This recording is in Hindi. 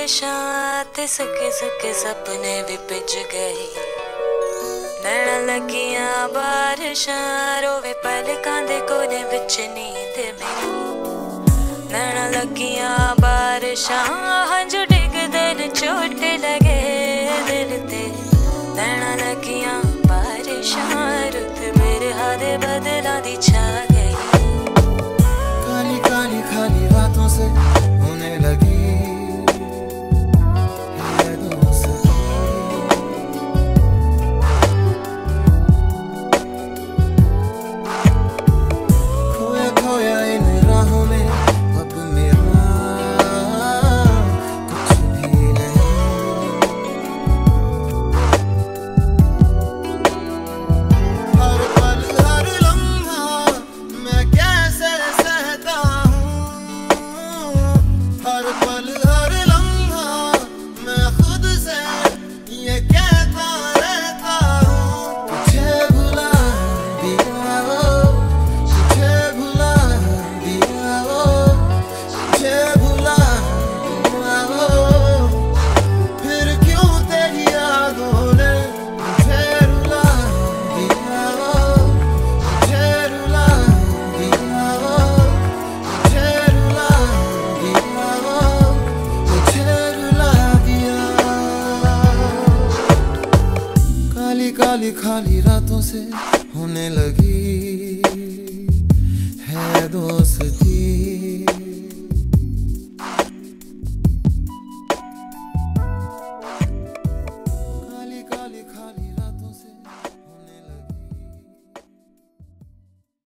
बारिशां ते सके सके सपने भी पिज गए। नैना लगियां बारिशां रोवे पलकां दे कोने विच नींद मेरी। नैना लगियां बारिशां हंझू डिगदे न चोट लगे दिल ते। नैना लगियां बारिशां रुत मेरे हादे बदलां दी छा गई। काली काली खाली रातों से होने लगी है दोस्ती। खोया खोया इन राहों में अब मेरा कुछ भी नहीं। हर पल हर लम्हा मैं कैसे सहता हूँ। हर पल हर लम्हा मैं खुद से ये कहता रहता हूँ। तुझे भुला दिया ओ, तुझे भुला दिया ओ, तुझे भुला दिया ओ। फिर क्यों तेरी यादों ने मुझे रुला दिया ओ, मुझे रुला दिया ओ, मुझे रुला दिया ओ, मुझे रुला दिया। काली काली खाली रातों से होने लगी है दोस्ती।